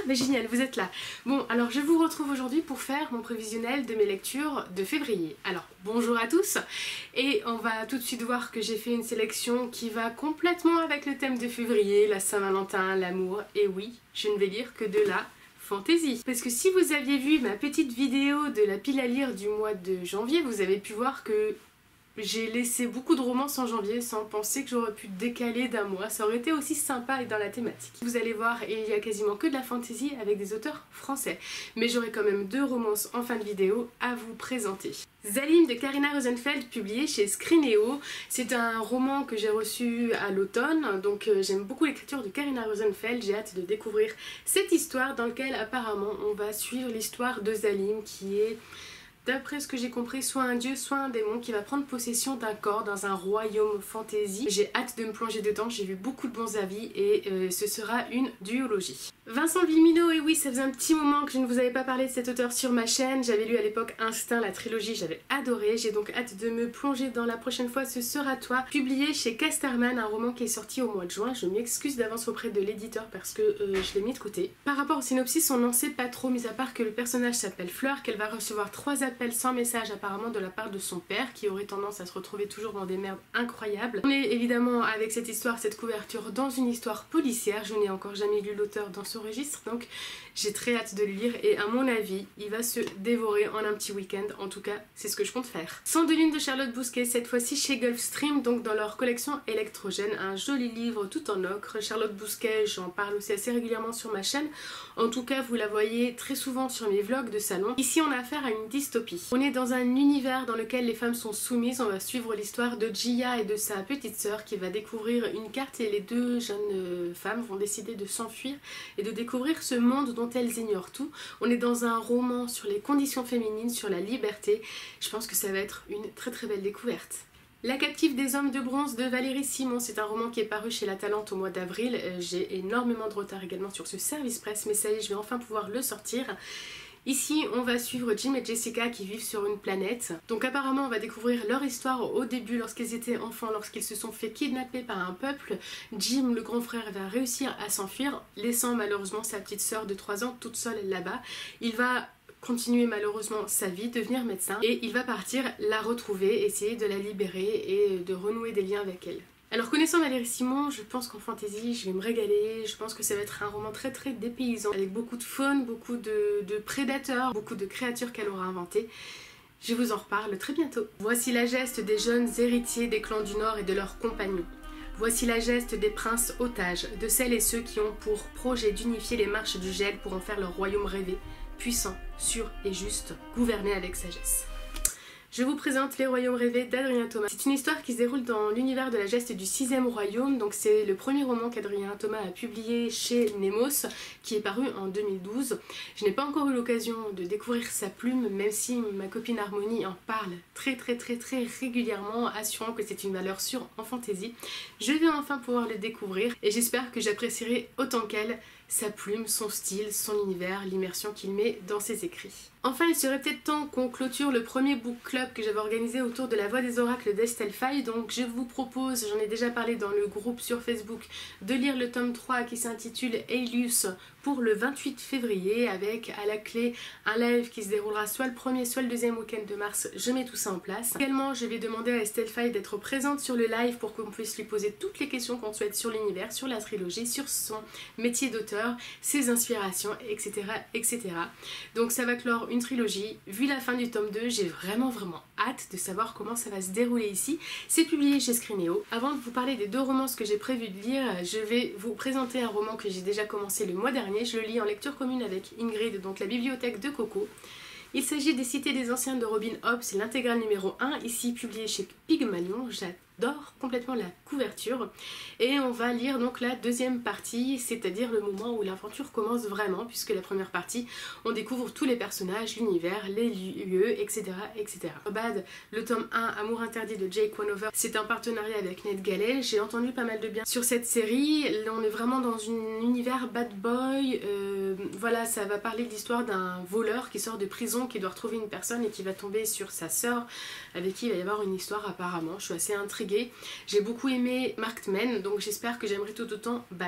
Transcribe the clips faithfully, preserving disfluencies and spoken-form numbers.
mais génial, vous êtes là. Bon, alors je vous retrouve aujourd'hui pour faire mon prévisionnel de mes lectures de février. Alors, bonjour à tous, et on va tout de suite voir que j'ai fait une sélection qui va complètement avec le thème de février, la Saint-Valentin, l'amour, et oui, je ne vais lire que de la fantaisie. Parce que si vous aviez vu ma petite vidéo de la pile à lire du mois de janvier, vous avez pu voir que j'ai laissé beaucoup de romances en janvier sans penser que j'aurais pu décaler d'un mois. Ça aurait été aussi sympa et dans la thématique. Vous allez voir, il y a quasiment que de la fantaisie avec des auteurs français. Mais j'aurai quand même deux romances en fin de vidéo à vous présenter. Zalim de Karina Rosenfeld, publié chez Scrinéo. C'est un roman que j'ai reçu à l'automne, donc euh, j'aime beaucoup l'écriture de Karina Rosenfeld. J'ai hâte de découvrir cette histoire dans laquelle apparemment on va suivre l'histoire de Zalim qui est, d'après ce que j'ai compris, soit un dieu, soit un démon qui va prendre possession d'un corps dans un royaume fantasy. J'ai hâte de me plonger dedans, j'ai vu beaucoup de bons avis et euh, ce sera une duologie. Vincent Vimino, et oui, ça faisait un petit moment que je ne vous avais pas parlé de cet auteur sur ma chaîne. J'avais lu à l'époque Instinct, la trilogie, j'avais adoré. J'ai donc hâte de me plonger dans La prochaine fois, ce sera toi. Publié chez Casterman, un roman qui est sorti au mois de juin. Je m'excuse d'avance auprès de l'éditeur parce que euh, je l'ai mis de côté. Par rapport au synopsis, on n'en sait pas trop, mis à part que le personnage s'appelle Fleur, qu'elle va recevoir trois appels sans message apparemment de la part de son père, qui aurait tendance à se retrouver toujours dans des merdes incroyables. On est évidemment avec cette histoire, cette couverture, dans une histoire policière. Je n'ai encore jamais lu l'auteur dans ce registre, donc j'ai très hâte de le lire et à mon avis il va se dévorer en un petit week-end. En tout cas c'est ce que je compte faire. Cent deux lunes de Charlotte Bousquet, cette fois-ci chez Gulfstream, donc dans leur collection électrogène, un joli livre tout en ocre. Charlotte Bousquet, j'en parle aussi assez régulièrement sur ma chaîne, en tout cas vous la voyez très souvent sur mes vlogs de salon. Ici on a affaire à une dystopie. On est dans un univers dans lequel les femmes sont soumises. On va suivre l'histoire de Gia et de sa petite sœur qui va découvrir une carte et les deux jeunes femmes vont décider de s'enfuir et de découvrir ce monde dont elles ignorent tout. On est dans un roman sur les conditions féminines, sur la liberté. Je pense que ça va être une très très belle découverte. La captive des hommes de bronze de Valérie Simon, c'est un roman qui est paru chez La Talente au mois d'avril. J'ai énormément de retard également sur ce service presse, mais ça y est, je vais enfin pouvoir le sortir. Ici, on va suivre Jim et Jessica qui vivent sur une planète. Donc apparemment, on va découvrir leur histoire au début lorsqu'ils étaient enfants, lorsqu'ils se sont fait kidnapper par un peuple. Jim, le grand frère, va réussir à s'enfuir, laissant malheureusement sa petite sœur de trois ans toute seule là-bas. Il va continuer malheureusement sa vie, devenir médecin, et il va partir la retrouver, essayer de la libérer et de renouer des liens avec elle. Alors connaissant Valérie Simon, je pense qu'en fantasy je vais me régaler, je pense que ça va être un roman très très dépaysant, avec beaucoup de faune, beaucoup de, de prédateurs, beaucoup de créatures qu'elle aura inventées. Je vous en reparle très bientôt. Voici la geste des jeunes héritiers des clans du Nord et de leurs compagnons. Voici la geste des princes otages, de celles et ceux qui ont pour projet d'unifier les marches du gel pour en faire leur royaume rêvé, puissant, sûr et juste, gouverné avec sagesse. Je vous présente Les Royaumes Rêvés d'Adrien Thomas. C'est une histoire qui se déroule dans l'univers de la geste du sixième royaume, donc c'est le premier roman qu'Adrien Thomas a publié chez Nemos, qui est paru en deux mille douze. Je n'ai pas encore eu l'occasion de découvrir sa plume, même si ma copine Harmonie en parle très très très très régulièrement, assurant que c'est une valeur sûre en fantaisie. Je vais enfin pouvoir le découvrir et j'espère que j'apprécierai autant qu'elle sa plume, son style, son univers, l'immersion qu'il met dans ses écrits. Enfin, il serait peut-être temps qu'on clôture le premier book club que j'avais organisé autour de la Voix des Oracles d'Estelle Faye. Donc je vous propose, j'en ai déjà parlé dans le groupe sur Facebook, de lire le tome trois qui s'intitule Aelius pour le vingt-huit février, avec à la clé un live qui se déroulera soit le premier soit le deuxième week-end de mars. Je mets tout ça en place. Également, je vais demander à Estelle Faye d'être présente sur le live pour qu'on puisse lui poser toutes les questions qu'on souhaite sur l'univers, sur la trilogie, sur son métier d'auteur, ses inspirations, et cetera et cetera. Donc ça va clore une trilogie. Vu la fin du tome deux, j'ai vraiment vraiment hâte de savoir comment ça va se dérouler ici. C'est publié chez Scrinéo. Avant de vous parler des deux romances que j'ai prévu de lire, je vais vous présenter un roman que j'ai déjà commencé le mois dernier. Je le lis en lecture commune avec Ingrid, donc la bibliothèque de Coco. Il s'agit des Cités des Anciens de Robin Hobb, c'est l'intégrale numéro un, ici publié chez Pygmalion. J'adore complètement la couverture. Et on va lire donc la deuxième partie, c'est-à-dire le moment où l'aventure commence vraiment, puisque la première partie, on découvre tous les personnages, l'univers, les lieux, et cetera et cetera. Bad, le tome un, Amour interdit de Jake Wanover, c'est un partenariat avec Ned Gallet. J'ai entendu pas mal de bien sur cette série. Là, on est vraiment dans un univers bad boy. Euh, voilà, ça va parler de l'histoire d'un voleur qui sort de prison, qui doit retrouver une personne et qui va tomber sur sa sœur, avec qui il va y avoir une histoire apparemment. Je suis assez intriguée. J'ai beaucoup aimé Marked Men, donc j'espère que j'aimerai tout autant Bad.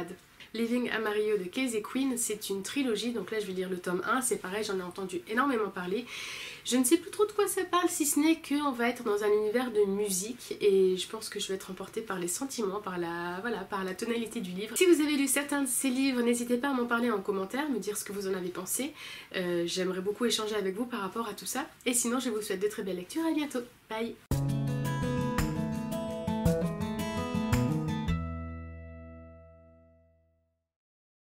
Living Amarillo de Casey Quinn. C'est une trilogie, donc là je vais lire le tome un, c'est pareil, j'en ai entendu énormément parler. Je ne sais plus trop de quoi ça parle, si ce n'est qu'on va être dans un univers de musique et je pense que je vais être emportée par les sentiments, par la, voilà, par la tonalité du livre. Si vous avez lu certains de ces livres, n'hésitez pas à m'en parler en commentaire, me dire ce que vous en avez pensé. Euh, J'aimerais beaucoup échanger avec vous par rapport à tout ça. Et sinon, je vous souhaite de très belles lectures, à bientôt. Bye!